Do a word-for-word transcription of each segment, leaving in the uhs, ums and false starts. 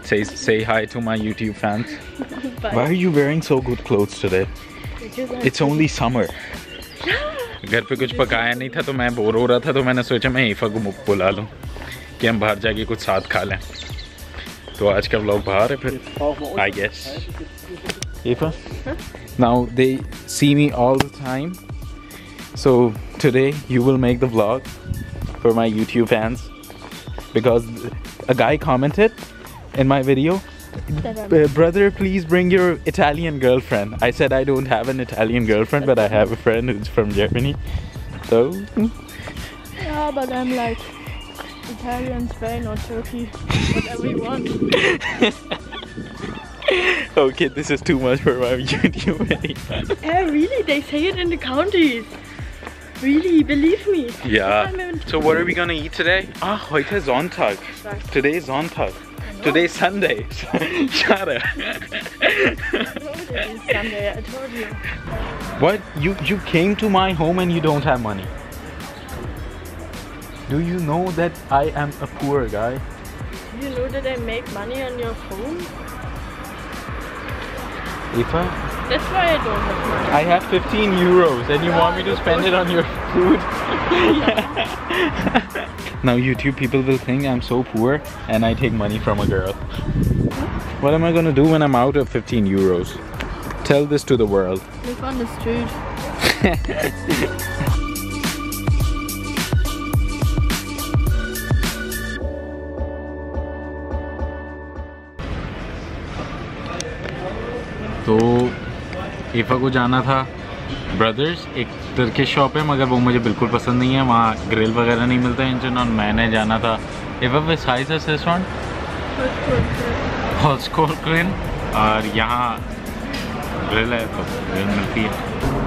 say say hi to my YouTube fans. Bye. Why are you wearing so good clothes today? It's only summer. घर पे कुछ पकाया नहीं था तो मैं बोर हो रहा था तो मैंने सोचा मैं ईफा को बुला लूँ कि हम बाहर जाके कुछ साथ खा लें. तो आज का व्लॉग बाहर है फिर I guess. Eva? Huh? Now they see me all the time. So today you will make the vlog for my YouTube fans because a guy commented in my video, brother, please bring your Italian girlfriend. I said I don't have an Italian girlfriend, but I have a friend who's from Germany. So yeah, but I'm like Italian, Spain or Turkey, whatever you want. Okay, this is too much for my YouTube video. Yeah, really? They say it in the counties. Really, believe me. Yeah. So what are we gonna eat today? Ah, heute ist Sonntag. Today is Sonntag. Today is Sunday. Shut up. It's Sunday, I told you. What? You you came to my home and you don't have money? Do you know that I am a poor guy? Do you know that I make money on your phone? Eva? That's why I don't have money. I have fifteen euros and you want me to spend it on your food? Now YouTube people will think I'm so poor and I take money from a girl. What am I gonna do when I'm out of fifteen euros? Tell this to the world. Live on the street. तो ईफा को जाना था brothers, एक Turkish shop है मगर वो मुझे बिल्कुल पसंद नहीं है, वहाँ ग्रिल वगैरह नहीं मिलता है इंजन. और मैंने जाना था ईफा विस हाइस रेस्टोरेंट हॉस्कोर्क्रिन और यहाँ ग्रिल है तो ग्रिल मिलती है.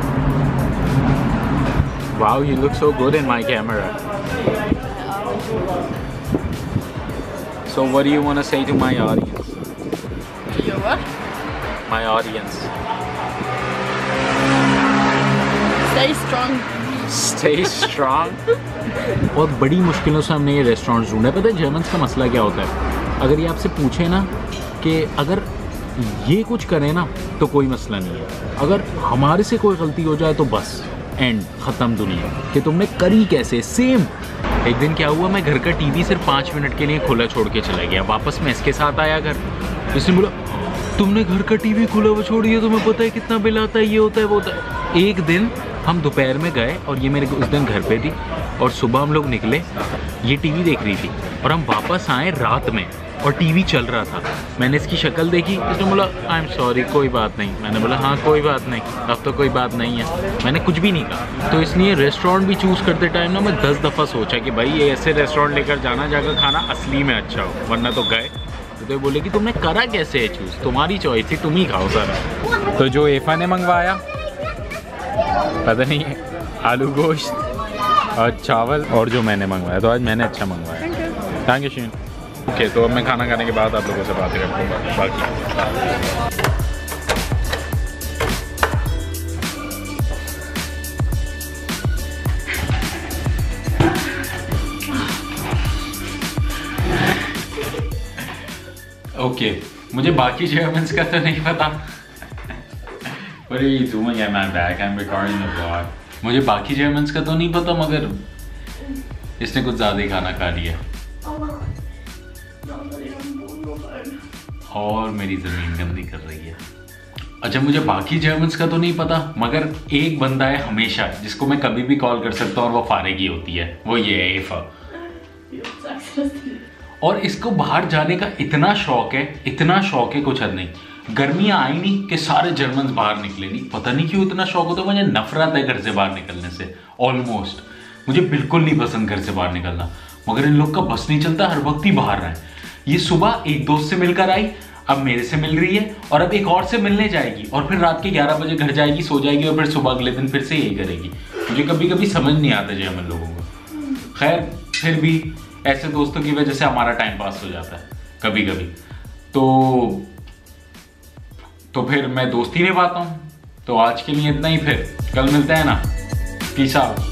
Wow, you look so good in my camera. So what do you want to say to my audience? Your what? My audience. Stay strong. Stay strong. बहुत बड़ी मुश्किलों से हमने ये रेस्टोरेंट ढूंढा है. पता है जर्मन्स का मसला क्या होता है? अगर ये आपसे पूछे ना कि अगर ये कुछ करें ना तो कोई मसला नहीं है, अगर हमारे से कोई गलती हो जाए तो बस एंड ख़त्म दुनिया कि तुमने करी कैसे. सेम एक दिन क्या हुआ, मैं घर का टीवी सिर्फ पाँच मिनट के लिए खुला छोड़ के चला गया. वापस मैं इसके साथ आया घर, इसने बोला तुमने घर का टीवी खुला हुआ छोड़ दिया, तुम्हें पता है कितना बिल आता है, ये होता है वो होता है. एक दिन हम दोपहर में गए और ये मेरे उस दिन घर पे थी और सुबह हम लोग निकले, ये टीवी देख रही थी और हम वापस आए रात में और टीवी चल रहा था. मैंने इसकी शक्ल देखी, इसने बोला आई एम सॉरी, कोई बात नहीं. मैंने बोला हाँ कोई बात नहीं, अब तो कोई बात नहीं है. मैंने कुछ भी नहीं कहा. तो इसलिए रेस्टोरेंट भी चूज़ करते टाइम ना मैं दस दफ़ा सोचा कि भाई ये ऐसे रेस्टोरेंट लेकर जाना जाकर खाना असली में अच्छा हो, वरना तो गए तो बोले कि तुमने करा कैसे है चूज, तुम्हारी चॉइस थी, तुम ही खाओ सर. तो जो एफा ने मंगवाया पता नहीं आलू गोश्त और चावल, और जो मैंने मंगवाया तो आज मैंने अच्छा मंगवाया. Thank you sheen. ओके, तो अब मैं खाना खाने के बाद आप लोगों से बातें करता हूँ बाकी. ओके okay, मुझे बाकी जर्मन्स का तो नहीं पता. What are you doing at my back? I'm recording the vlog. मुझे बाकी जर्मन्स का तो नहीं पता मगर इसने कुछ ज़्यादा ही खाना खा लिया और मेरी ज़मीन गंदी कर रही है. अच्छा, मुझे बाकी जर्मन्स का तो नहीं पता मगर एक बंदा है हमेशा जिसको मैं कभी भी कॉल कर सकता हूँ और वो फारेगी होती है, वो ये है ईफा. और इसको बाहर जाने का इतना शौक है, इतना शौक है कुछ हद नहीं. गर्मियाँ आई नहीं कि सारे जर्मन्स बाहर निकले नहीं, पता नहीं क्यों इतना शौक होता है. मुझे नफरत है घर से बाहर निकलने से, ऑलमोस्ट मुझे बिल्कुल नहीं पसंद घर से बाहर निकलना. मगर इन लोग का बस नहीं चलता, हर वक्त ही बाहर रहे. ये सुबह एक दोस्त से मिलकर आई, अब मेरे से मिल रही है और अब एक और से मिलने जाएगी और फिर रात के ग्यारह बजे घर जाएगी, सो जाएगी और फिर सुबह अगले दिन फिर से यही करेगी. मुझे कभी कभी समझ नहीं आता जर्मन लोगों को. खैर फिर भी ऐसे दोस्तों की वजह से हमारा टाइम पास हो जाता है कभी कभी. तो तो फिर मैं दोस्ती निभाता हूँ. तो आज के लिए इतना ही, फिर कल मिलते हैं ना. Peace out.